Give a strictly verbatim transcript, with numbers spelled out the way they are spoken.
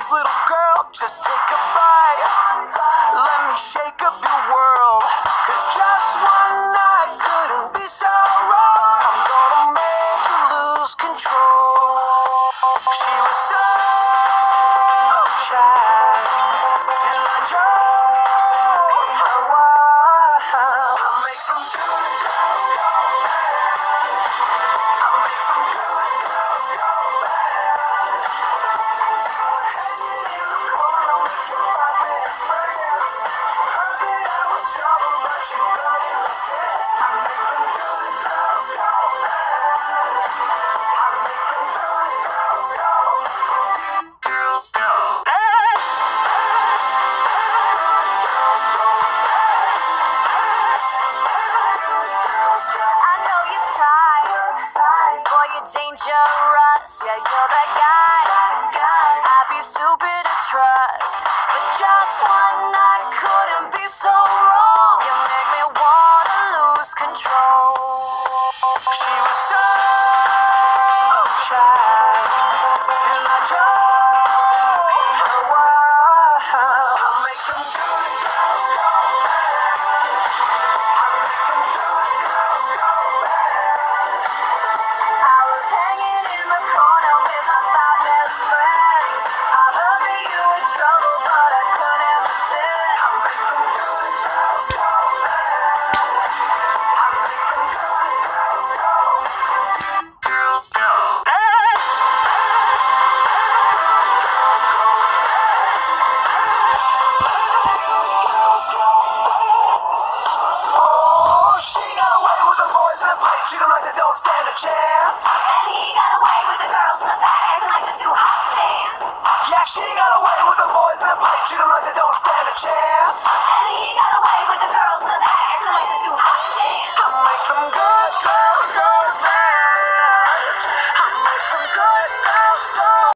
Please, little girl, just take a bite. Let me shake up your world. Cause just one night couldn't be so wrong. I'm gonna make you lose control. She was so shy till I drove her wild. I make them good girls go bad. I make them good girls go bad. You were hanging in the corner with your five best friends. You heard that I was trouble, but you thought it was sex. I make them good girls go bad. I make them good girls go bad. Girls go bad. Girls go bad. Girls go bad. I know you're tired, boy, you're dangerous. Yeah, you're that guy, I'd be stupid to trust. But just one night couldn't be so wrong. You make me wanna lose control. She was so shy till I drove her wild. I make them good girls go bad. I make them good girls go bad. I was hanging in the corner with my five best friends. I heard that you were trouble, but I couldn't resist. I make them good girls go bad. I make them good girls go bad. Girls go bad. Girls go bad. Girls go bad. Oh, she got away with the boys in the place. Treat 'em like they don't stand a chance. And he got away with the girls in the back, acting like they're too hot to dance. Yeah, she got away with the boys in the place. Treat 'em like they don't stand a chance. And he got away with the girls in the back, acting like they're too hot to dance. I make them good girls go